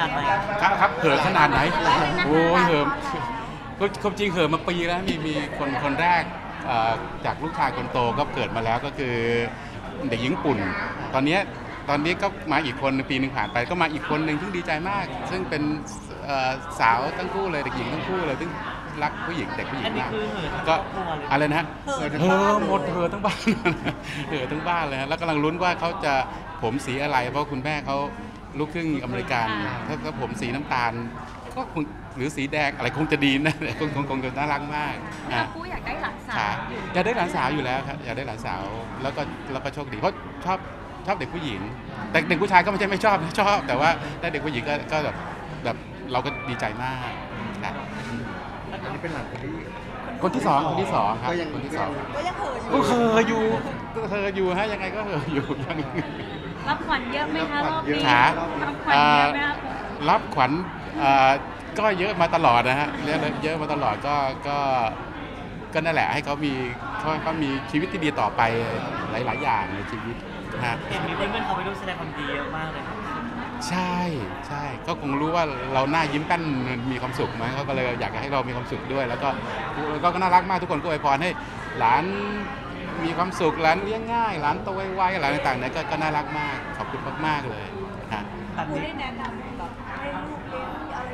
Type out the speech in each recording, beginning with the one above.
นาดไหนครับเห่อขนาดไหนโอ้ยเห่อความจริงเห่อมาปีแล้วมีคนแรกจากลูกชายคนโตก็เกิดมาแล้วก็คือเด็กหญิงปุ่นตอนนี้ก็มาอีกคนปีนึงผ่านไปก็มาอีกคนหนึ่งที่ดีใจมากซึ่งเป็นสาวทั้งคู่เลยเด็กหญิงทั้งคู่เลยซึ่งรักผู้หญิงเด็กผู้หญิงมากก็อะไรนะหมดเห่อทั้งบ้านเห่อทั้งบ้านเลยแล้วกำลังลุ้นว่าเขาจะผมสีอะไรเพราะคุณแม่เขาลูกครึ่งอเมริกันถ้าผมสีน้ำตาลก็คงหรือสีแดงอะไรคงจะดีนะคงจะน่ารักมากกูอยากได้หลานสาวอยากได้หลานสาวอยู่แล้วครับอยากได้หลานสาวแล้วก็โชคดีเพราะชอบเด็กผู้หญิงแต่เด็กผู้ชายก็ไม่ใช่ไม่ชอบแต่ว่าได้เด็กผู้หญิงก็แบบเราก็ดีใจมากนะอันนี้เป็นหลานคนที่สองครับคนที่สองก็ยังเห่ออยู่ฮะยังไงก็เห่ออยู่ยังรับขวัญเยอะไหมคะรอบนี้รับขวัญเยอะไหมครับรับขวัญก็เยอะมาตลอดนะฮะเยอะมาตลอดก็นั่นแหละให้เขามีชีวิตที่ดีต่อไปหลายๆอย่างในชีวิตฮะเห็นมีเพื่อนเขาไปร่วมแสดงความดีเยอะมากเลยครับใช่ก็คงรู้ว่าเราหน้ายิ้มกั้นมีความสุขมั้งเขาก็เลยอยากให้เรามีความสุขด้วยแล้วก็น่ารักมากทุกคนก็อวยพรให้หลานมีความสุขหลานเลี้ยงง่ายหลานโตไวๆอะไรต่างๆเนี่ยก็น่ารักมากขอบคุณมากๆเลยฮะคุณได้แนะนำแบบให้ลูกเลี้ยงอะไร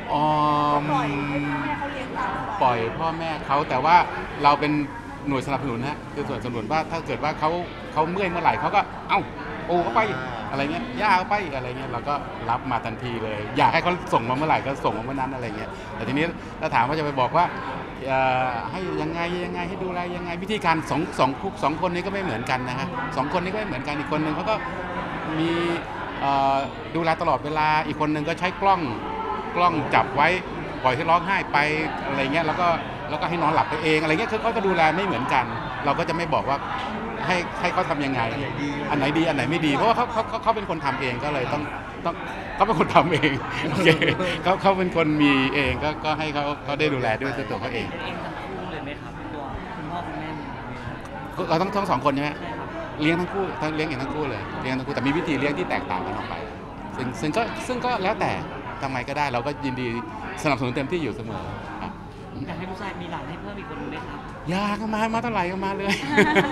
ปล่อยพ่อแม่เขาแต่ว่าเราเป็นหน่วยสนับสนุนฮะคือส่วนสนับสนุนว่าถ้าเกิดว่าเขาเมื่อยเมื่อไหร่เขาก็ปูเขาไปอะไรเงี้ยย่าเขาไปอะไรเงี้ยเราก็รับมาทันทีเลยอยากให้เขาส่งมาเมื่อไหร่ก็ส่งมาเมื่อนั้นอะไรเงี้ยแต่ทีนี้ถ้าถามว่าจะไปบอกว่าให้ยังไงให้ดูแลยังไงวิธีการสองคนนี้ก็ไม่เหมือนกันนะฮะสองคนนี้ก็ไม่เหมือนกันอีกคนนึงเขาก็มีดูแลตลอดเวลาอีกคนนึงก็ใช้กล้องจับไว้ปล่อยให้ร้องไห้ไปอะไรเงี้ยแล้วก็ให้นอนหลับไปเองอะไรเงี้ยคือเขาก็ดูแลไม่เหมือนกันเราก็จะไม่บอกว่าให้เขาทำยังไงอันไหนดีอันไหนไม่ดีเพราะว่าเขาเป็นคนทำเองก็เลยต้องเขาเป็นคนทำเองเขาเป็นคนมีเองก็ให้เขาได้ดูแลด้วยตัวเขาเองทั้งคู่เลยไหมครับตัวคุณพ่อคุณแม่เราทั้งสองคนใช่ไหมเลี้ยงทั้งคู่เลี้ยงอย่างทั้งคู่เลยเลี้ยงทั้งคู่แต่มีวิธีเลี้ยงที่แตกต่างกันออกไปซึ่งก็แล้วแต่ทำไมก็ได้เราก็ยินดีสนับสนุนเต็มที่อยู่เสมออยากให้ผู้ชายมีหลานให้เพิ่มอีกคนไหมครับอยากมาเท่าไหร่ก็มาเลย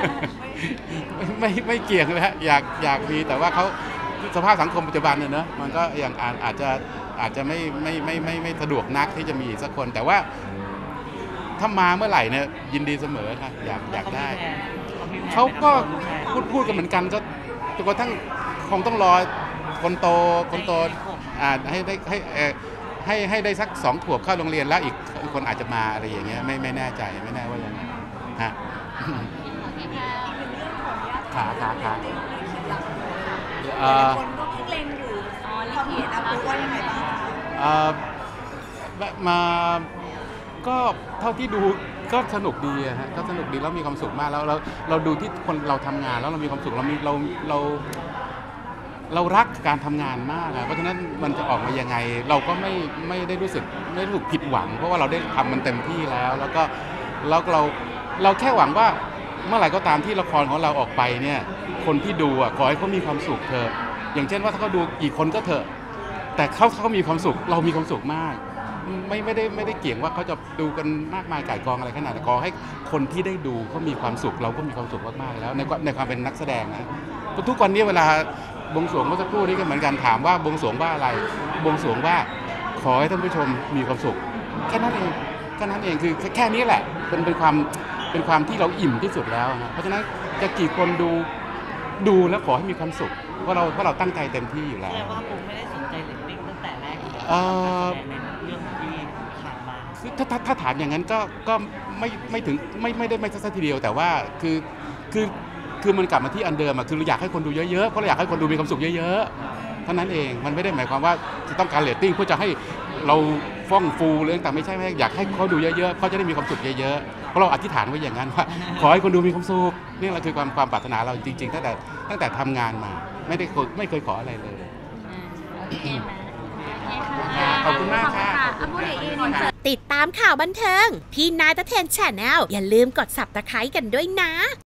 ไม่เกี่ยงเลยฮะอยากมีแต่ว่าเขาสภาพสังคมปัจจุบันเนี่ยเนอะมันก็อย่างอาจจะไม่สะดวกนักที่จะมีสักคนแต่ว่าถ้ามาเมื่อไหร่เนี่ยยินดีเสมอครับอยากได้เขาก็พูดกันเหมือนกันก็จนกระทั่งคงต้องรอคนโตให้ได้สัก2 ขวบเข้าโรงเรียนแล้วอีกคนอาจจะมาอะไรอย่างเงี้ยไม่แน่ใจไม่แน่ว่ายังไงฮะขาคนก็เล็งอยู่ความเห็นอาว่ายังไงบ้างมาก็เท่าที่ดูก็สนุกดีฮะก็สนุกดีแล้วมีความสุขมากแล้วเราดูที่คนเราทำงานแล้วเรามีความสุขเรารักการทำงานมากเพราะฉะนั้นมันจะออกมายังไงเราก็ไม่ได้รู้สึกไม่ถูกผิดหวังเพราะว่าเราได้ทำมันเต็มที่แล้วก็เราแค่หวังว่าเมื่อไหร่ก็ตามที่ละครของเราออกไปเนี่ยคนที่ดูขอให้เขามีความสุขเถอะอย่างเช่นว่าถ้าเขาดูกี่คนก็เถอะแต่เขามีความสุขเรามีความสุขมากไม่ได้เกี่ยงว่าเขาจะดูกันมากมายก่ายกองอะไรขนาดนั้นขอให้คนที่ได้ดูเขามีความสุขเราก็มีความสุขมากๆแล้วในความเป็นนักแสดงนะทุกวันนี้เวลาบวงสรวงเมื่อสักครู่นี้ก็เหมือนกันถามว่าบวงสรวงว่าอะไรบวงสรวงว่าขอให้ท่านผู้ชมมีความสุขแค่นั้นเองคือแค่นี้แหละเป็นความที่เราอิ่มที่สุดแล้วนะเพราะฉะนั้นจะกี่คนดูแล้วขอให้มีความสุขเพราะเราตั้งใจเต็มที่อยู่แล้วแปลว่าผมไม่ได้สนใจเรตติ้งตั้งแต่แรกในเรื่องที่ผ่านมาถ้าถามอย่างนั้นก็ไม่ถึงไม่ได้ไม่ซะทีเดียวแต่ว่าคือมันกลับมาที่อันเดิมคือเราอยากให้คนดูเยอะๆเพราะเราอยากให้คนดูมีความสุขเยอะๆเท่านั้นเองมันไม่ได้หมายความว่าจะต้องการเรตติ้งเพื่อจะให้เราฟ้องฟูหรือต่างไม่ใช่อยากให้เขาดูเยอะๆเขาจะได้มีความสุขเยอะๆเพราะเราอธิษฐานไว้อย่างนั้นว่าขอให้คนดูมีความสุขนี่แหละคือความปรารถนาเราจริงๆตั้งแต่ทำงานมาไม่เคยขออะไรเลยขอบคุณมากค่ะติดตามข่าวบันเทิงพี่นายตะเทน Channel อย่าลืมกด Subscribe กันด้วยนะ